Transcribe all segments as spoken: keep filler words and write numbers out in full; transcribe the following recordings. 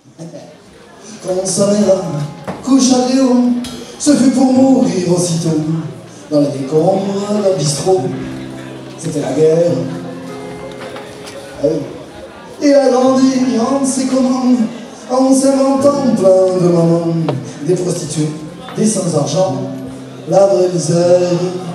Quand sa mère couche à Léon, ce fut pour mourir aussitôt. Dans les décombres d'un bistrot, c'était la guerre. Il a grandi en ses commandes, en s'inventant plein de mamans, des prostituées, des sans-argent, la vraie misère.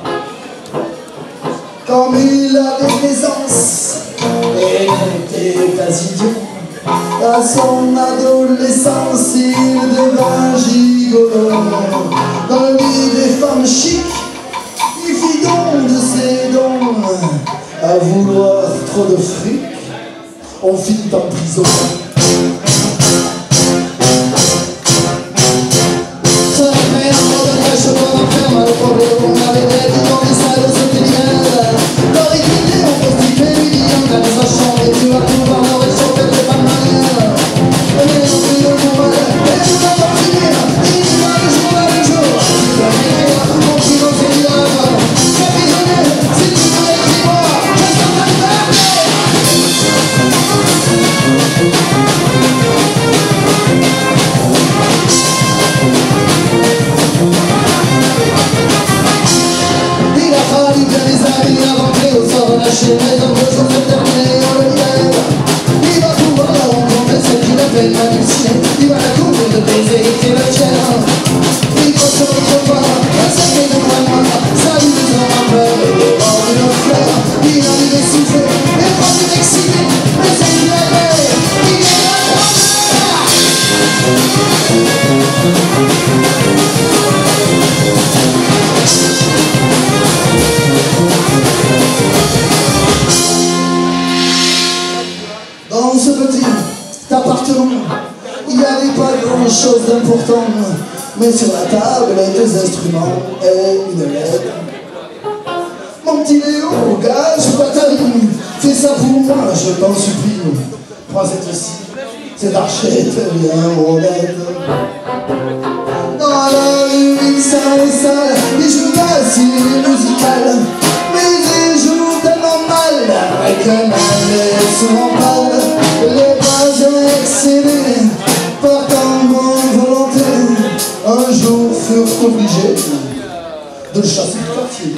Comme il avait l'aisance et n'était pas idiot, à son adolescence il devint gigolo. Dans le lit des femmes chics, il fit don de ses dons. À vouloir trop de fric, on finit en prison. Dans ce petit appartement, il n'y avait pas grand chose d'important, mais sur la table, deux instruments et une lettre. Mon petit Léo, gage bataille, fais ça pour moi, je t'en supplie. Prends cette ci, cette archette bien honnête. Dans la rue, il s'installe, il joue facile et musical, mais il joue tellement mal, avec un mal souvent pâle. Les pas excédés par tant de bonne volonté, un jour furent obligés de chasser le quartier.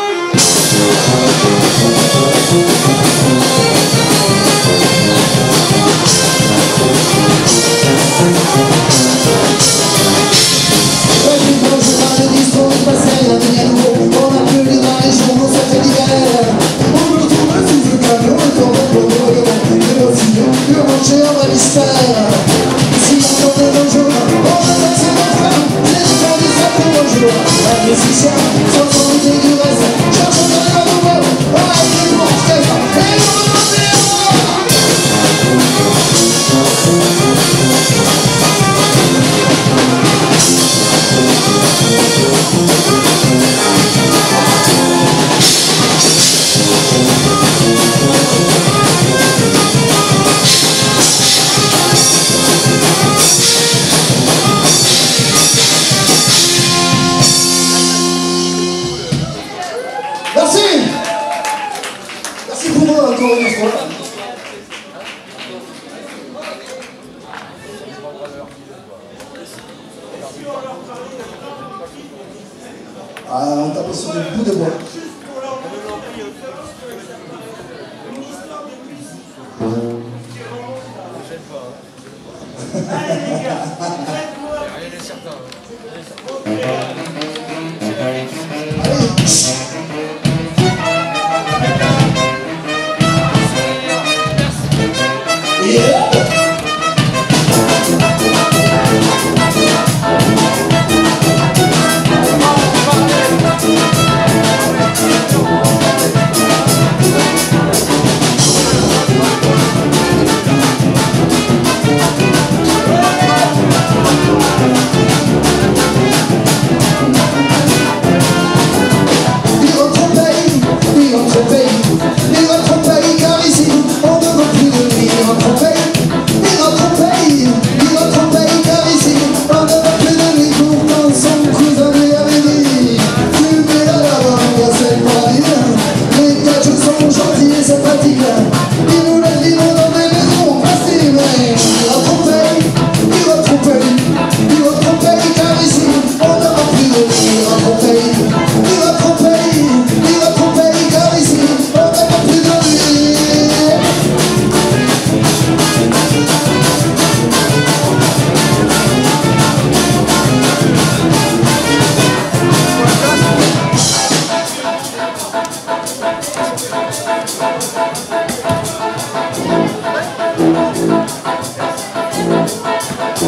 Ah, on tape sur le bout de bois. Allez les gars, faites-moi. Allez les certains. Yeah.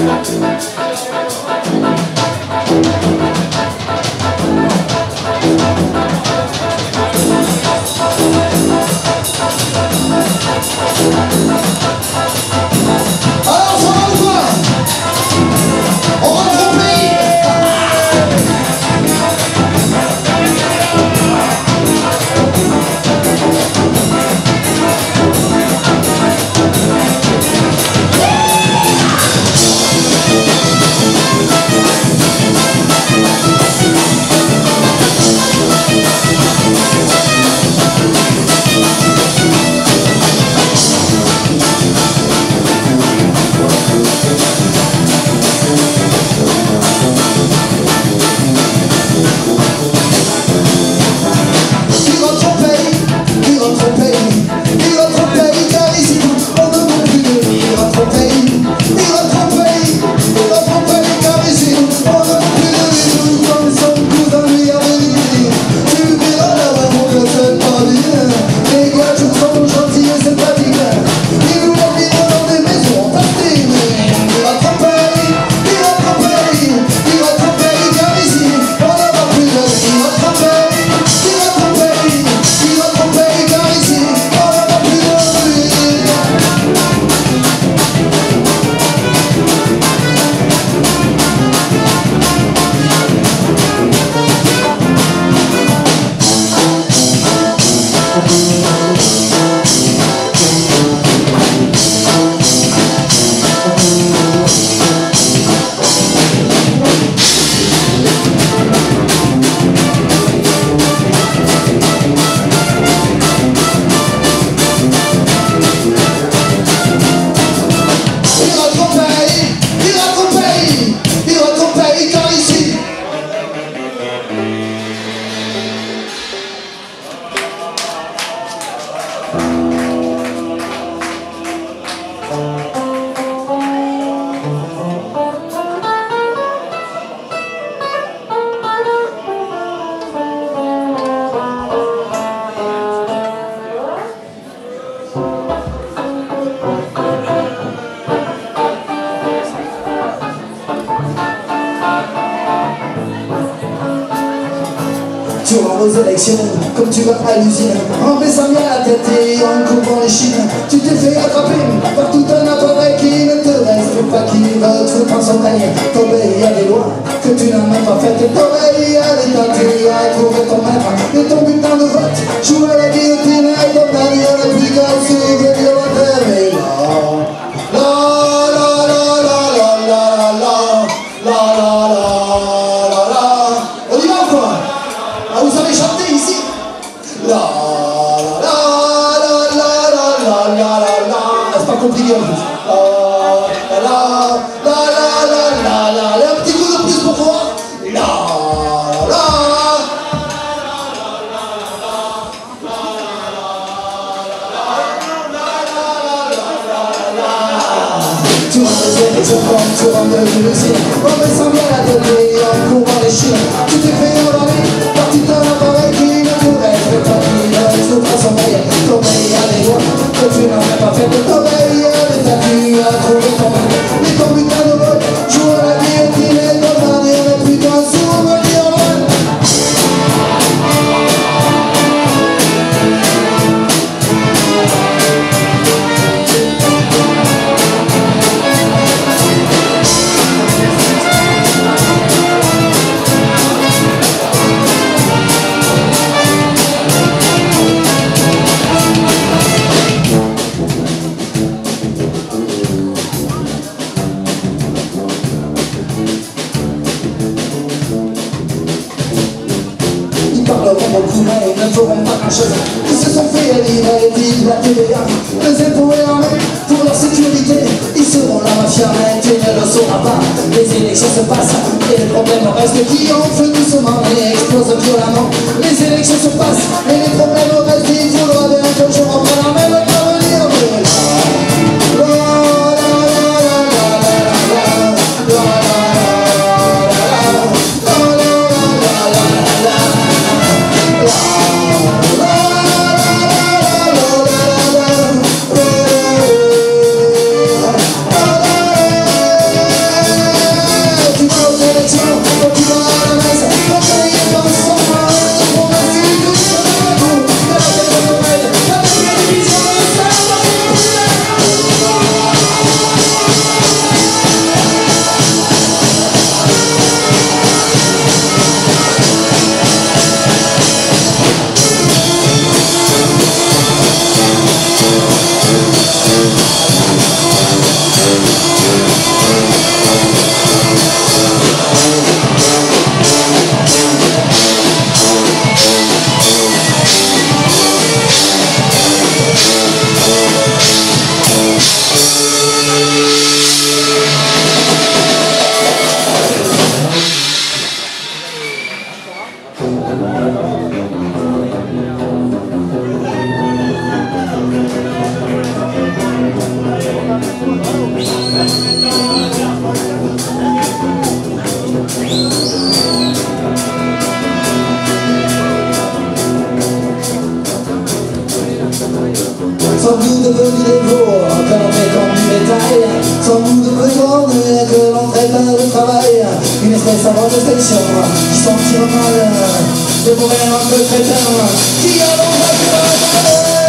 Durant nos élections, comme tu vas à l'usine, en baissant bien la tête et en couvrant les chines, tu t'es fait attraper par tout un appareil qui ne te reste pas, qui va te foutre en sommeil. T'obéis à des lois que tu n'as même pas faites, t'obéis à l'État, tu as trouvé ton maître. Et ton bulletin de vote joue à la guillotine et ton dernier réplication est violentaire. Et là, là, là, là, là, là, là, là, là, là, là, là, là, on y va ou quoi? Ah, vous savez chanter ici? La la la la la la la la la. C'est pas compliqué en plus. La la la la la la la la. Un petit coup de plus pour voir. La la la. Tu rentres les élections comme tu rentres de l'usine. On me sent bien la tête et en courant les chines. Tu t'es fait enlever par tout un appareil qui ne te reste pas, qui ne reste pas sommeil. T'obéis à des lois que tu n'as même pas fait. T'obéis à l'État, tu as trouvé ton maître. Et ton bulletin de vote joue à la guillotine et ton dernier putain souvenir loin. Beaucoup mais ils ne feront pas grand chose. Ils se sont fait élire et vivent la T V A. Les impôts et l'armée pour leur sécurité. Ils seront la mafia mais tu ne le sauras pas. Les élections se passent et les problèmes restent. Qui en feu doucement et explosent violemment. Les élections se passent et les problèmes restent. Il faudra bien que je reprenne la même parvenir. La la la la la la la la. hors de station, qui sentira mal de mourir un peu crétin, qui allongera que la